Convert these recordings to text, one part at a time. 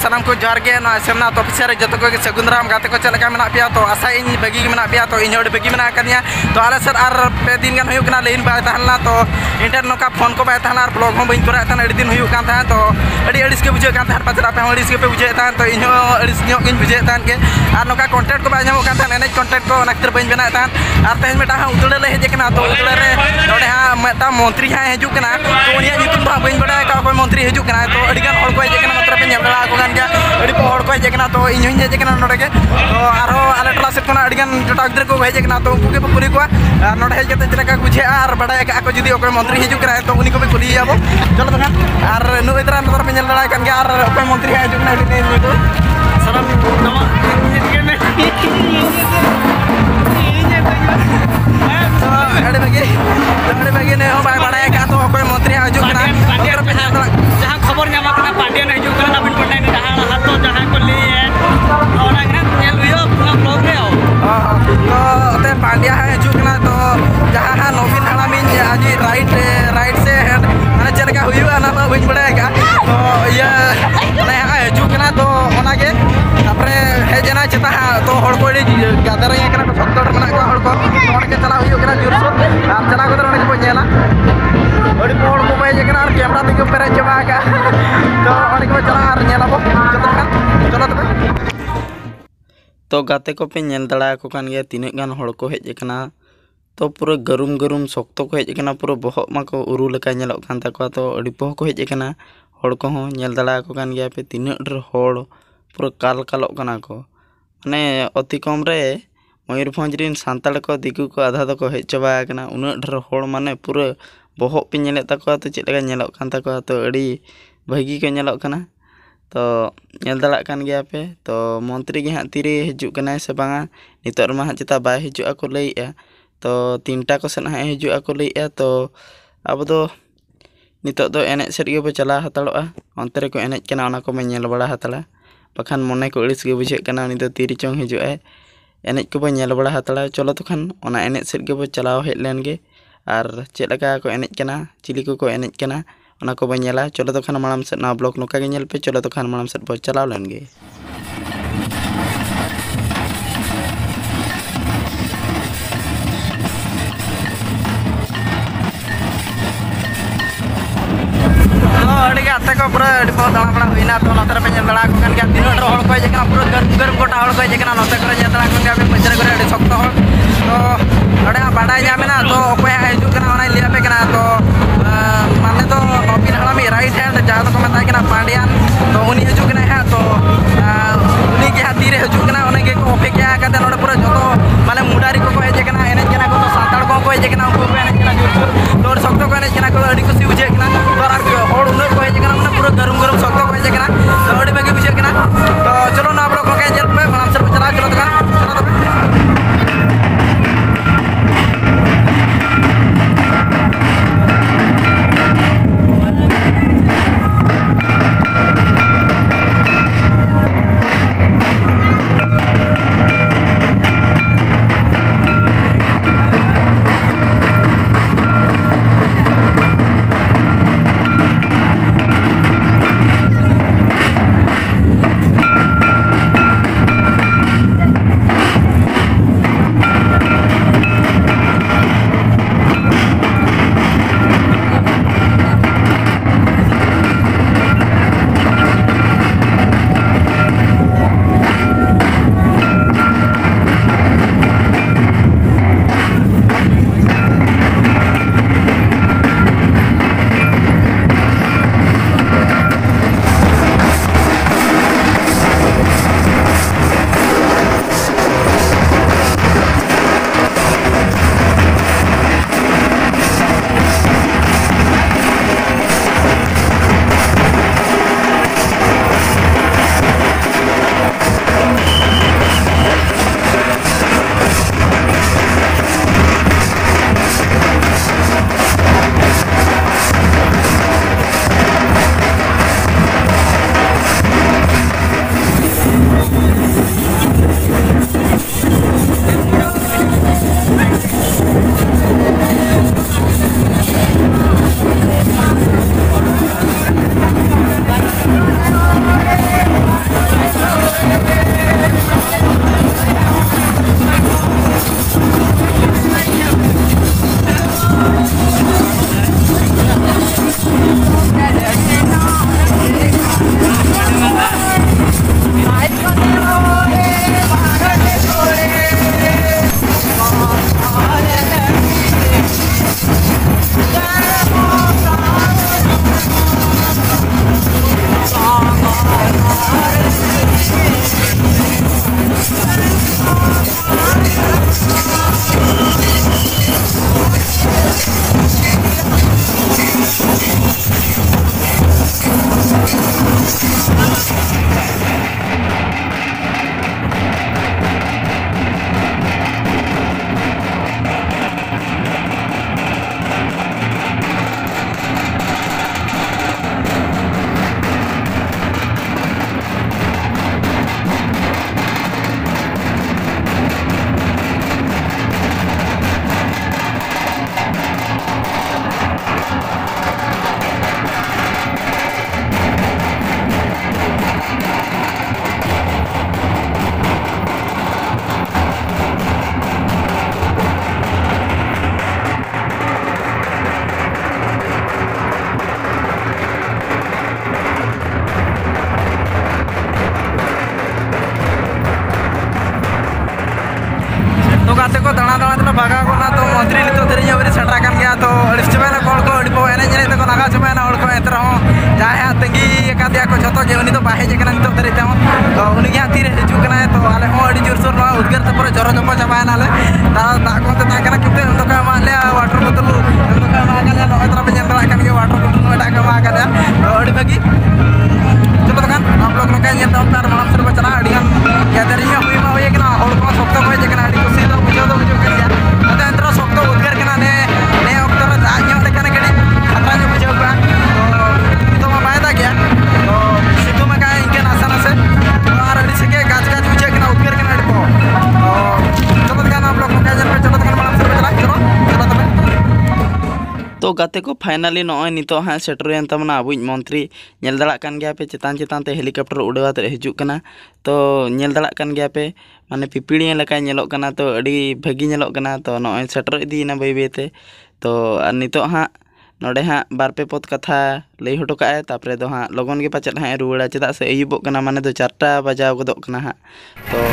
सानाम को जोहार गे ना सेमना तो ऑफिसर जतो को सगुंदराम गाते को चलका मेना पिया तो आशा इन बगी मेना पिया तो इन बगी मेना कनिया तो आले सर आर पे दिन गान हुयु कना लेन बाय तहलना तो इंटर नोका फोन को बाय तहना आर ब्लॉग हो बइन करे तहना अडी दिन हुयु कान था तो अडी अडिस के बुझे कान था पचरा पे अडिस के पे बुझे था तो इन अडिस न्यो इन बुझे था के आर नोका कांटेक्ट को बाय न्यामो कान था एनेज कांटेक्ट को नक्तर बइन बना था आर तेज मेटा हा उतले ले हेजे कना तो उतले रे नोडे हा मेटा मंत्री हा हेजु कना तो उनिया नितुम बा बइन बड़ा का कोई मंत्री हेजु कना तो अडी गान हड़ को हेजे कना मात्र पे नेल बड़ा को गान अड़ी को हड़ को हेजे कना तो इन हेजे कना नोडे के तो आरो आले टला से कोना अड़ी गान जोटा गिद्र को हेजे कना तो उनके पुरी को आर नोडे हेजे ते चलका बुझे आर बड़ा का को जदी कोई मंत्री हेजु करा तो उनी को भी कुली जाबो चलो तो आर नु इतरा नतर पे नेल बड़ा kan के आर कोई मंत्री हेजु कना अड़ी ने तो सारा नवा अड़ी बगे ने हो बाय बड़ा का तो कोई मंत्री हेजु कना नतर पे नेल जहां खबर न्यामा कना पांड्या ने हेजु कना नवीन पटनायक ने डाहा हाथ तो जहां को ले ओना के नेल हुयो पूरा ब्लॉग रे तो ते पांड्या हेजु कना तो जहां नवीन हलामिन आज राइट से माने चलका हुयो ना तो बइन बड़ा का तो ये माने हेजु कना तो ओना के तापरे हेजना चता तो हड़ को गादर या कना सत्तर मना का हड़ को ओना के चला हुयो कना जोर सो आप चला को ओना को नेला अड़ी हड़ को बाय जे कना कैमरा दिके पेरे चबा का तो ओना को चला आर नेला बो चलो तो गाते को पे नेल दड़ा को कान गया तीन गान हड़ को हेज कना तो पूरा गरुम शक्तो को हेज कना पूरा बहक माको उरु लेका नेलक कान ताको तो अड़ी बह को हेज कना हड़ को हो नेल दड़ा को कान गया पे तीन डर हड़ पूरा कालक कना को माने अति कम रे मयूरभंज रिन सांताल को दिगु को आधा तो को हेज चबा कना उना डर हड़ माने पूरा बहक पे नेले ताको तो चेद लेका नेलक कान ताको तो अड़ी भागी को नेलक कना तो नेल दड़ा कान गया पे तो मंत्री गे हाँ तीरे हिजुक कना से बांगा नितर मा चिता बाय हिजुआ को लईया तो 3टा को सेन हाँ हिजुआ को लईया तो अब दो नितो दो एनेज सेट गे बो चला हताड़ोआ अंतरे को एनेज कना ओना को मैं नेल बड़ा हताड़ा बखान मने को अड़िस गे बुझे कना उनी दो तीरी चोंग हिजुआ एनेज को बो नेल बड़ा हताड़ा चलो तो खान ओना एनेज सेट गे बो चलाव हेज लेन गे आर चेद लका को एनेज कना चिली को एनेज कना ओना को बनेला चलो तो खान माड़ाम से ना ब्लॉग नोका गे नेल पे चलो तो खान माड़ाम से बो चलाव लेन गे गाते को पूरा दाड़ा बड़ा हुईना तो नतर पे नेल दड़ा को कान गया तीन हड़ को हेज कना पूरा गरम गोटा हड़ को हेज कना नते करे नेल दड़ा को गया पे पंजरा करे अड़ी सख्त हड़ तो अड़े बाडाय जामेना तो ओपे हेजु कना ओना लिया पे कना तो माने तो नवीन हलामी राइट हैंड जहां तो को मताय कना पांड्यान तो उनी हेजु कना है तो उनी के हाथ तीरे हेजु कना ओने के को ओपे क्या काते नोडे पूरा जतो माने मुडारी को हेज कना एने कना को तो साताड़ को हेज कना उनको एने कना जोर जोर सख्त को एने कना को अड़ी खुशी बुझे कना तो आर हड़ उन को हेज कना माने पूरा गरम सख्त को हेज कना तो अड़ी बगे बुझे कना तो चलो ना आप लोग को जेल पे मानम सर चला चलो तो गाते को दाना दाना तो भागा को ना तो मंत्री नितो धरी अवरी सेटरा कान गया तो अड़िस चबायना कोड़ को अड़ी पो एने जेने को नागा चबायना और को एतर हो जाहे तंगी एकादिया को जतो जे उनी तो बाहे जे कना नितो धरी ते तो उनी गया तीर हिजु कना तो आले हो अड़ी जोर सोर मा उद्गार ते पूरा जरो जपो चबायना ले ता दा को ते ताकना किते तो का माले वाटर बोतल तो का मागा ले नो एतर पे जंदरा कान के वाटर बोतल नो डाका मागा दे तो अड़ी भागी चलो kan आप लोग लोग ये तो तार मालूम सर बचना अड़ियान या दरिया हुई मा होए कना और को सप्त को जे कना अड़ी कुसी तो बुझो कर दिया अते अंतर सप्त उद्गार कना ने अक्तर आज ने कना गडी खतरा जो बुझो का तो मा फायदा क्या तो सिद्धू में का इनके आसान से और अड़ी से के गाज गाज बुझे कना उद्गार कना अड़ी को चलो kan आप लोग लोग पे चलो kan मालूम सर बचना चलो तबे तो गाते को फाइनली नॉय नितो हाँ सेटरेन तमना अबुज मंत्री नेल दड़ा कान गया पे चितान चितान ते हेलीकॉप्टर उड़ावत हिजुक कना तो नेल दड़ा कान गया पे माने पिपिड़िया लेका नेलोक कना तो अड़ी भागी नेलोक कना तो नॉय सेटर इदीना बै बैते तो नितो हाँ नोडे हाँ बार पे पद कथा लई हटो काए तापरे दो हाँ लगन के पाचत हाँ रुवाड़ा चेदा से अयुबोक कना माने दो 4टा बजाव गदोक कना हाँ तो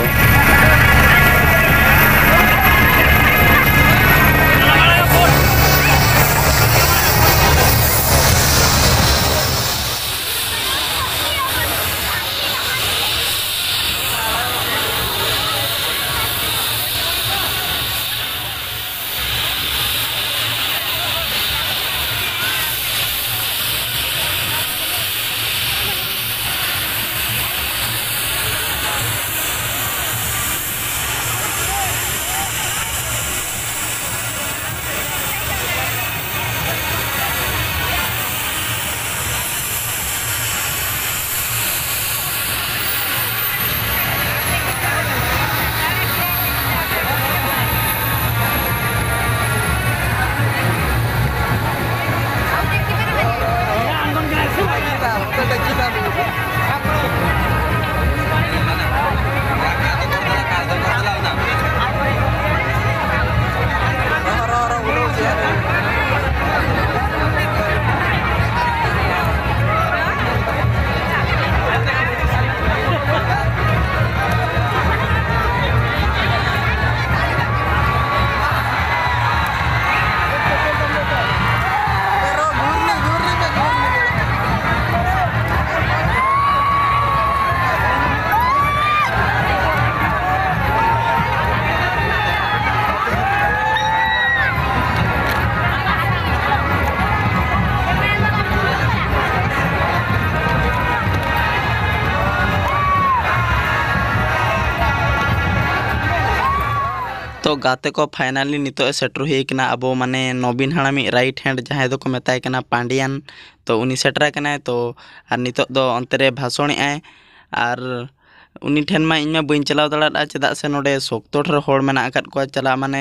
तो गाते को फाइनली नितो सेटर हुईकना अब माने नवीन हाड़ामी राइट हैंड जहाँ को मेताय कना पांडियान तो उनी सेटरा कना तो आर नितो दो अंतरे भाषण आए आर उनी ठेन मा इन्मा बइन चलाव दड़ा चेदा से नोडे सोक्तो ठर होड़ मेना आकाद को चला माने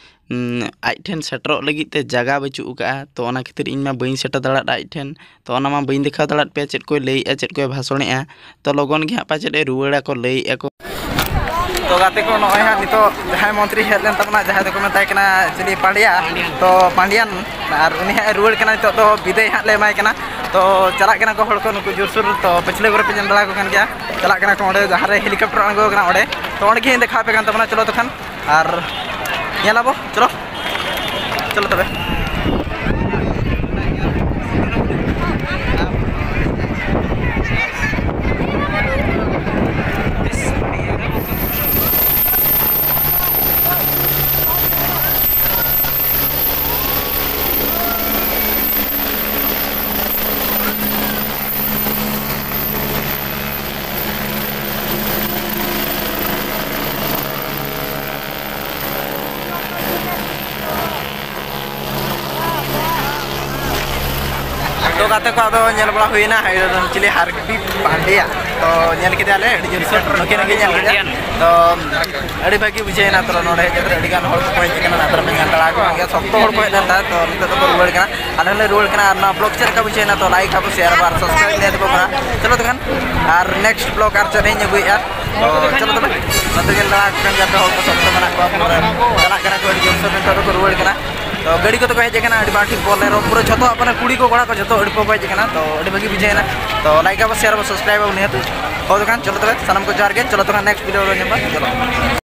आज ठेन सेटरों लगित ते जगह बचू का तो ओना खातिर इन्मा बइन सेटर दड़ा आज ठेन तो ओना मा बइन देखा दड़ा पे चेद को लई चेद को भाषण तो लगन गे पाचेद रुवाड़ा को लई को तो गाते को नॉय हाँ नितो जहाँ मंत्री हेलन तमना जहाँ को मेताय कना चली पांडिया तो पांडियान और उनी हाँ रुवाड़ कना नितो तो विदाय हाँ ले एमाय कना तो चला कना को हड़ को नुकु जोरसुर तो पिछले गुरे पे जन दड़ा को कन गया चला कना को ओंडे जहाँ रे हेलीकॉप्टर आंगो कना ओंडे तो ओंडे गे देखा पे कन तमना चलो तखन और नेलाबो चलो चलो तबे तो गाते को आदो नेल बड़ा हुईना चिली हारबी पांडिया तो नेल के आले जोरसोर नके नके नेल के तो अड़ी भागी बुझेना तो नोडे हेजर अड़ी गान हड़ को हेज कना नातर में दड़ा को गया सप्तो हड़ को हेजता तो नितो तो रुवाड़ कना आले ले रुवाड़ कना ना ब्लॉग चेक का बुझेना तो लाइक आप शेयर बार सब्सक्राइब ने देबो कना चलो तखन और नेक्स्ट ब्लॉग आर चने ने गुया तो चलो तबे नते गेल दड़ा कन जाते हड़ को सप्तो मना को चला कना को जोरसोर नितो तो रुवाड़ कना तो गाड़ी को तो हेज कना अड़ी बाठी बोले रो पूरा जतो अपने कुड़ी को गोड़ा को जतो अड़ी को हेज कना तो अड़ी भागी बुझेना तो लाइक आप शेयर आप सब्सक्राइब आप निहत हो दुकान चलो तबे सनम को जार के चलो तो नेक्स्ट वीडियो रो चलो।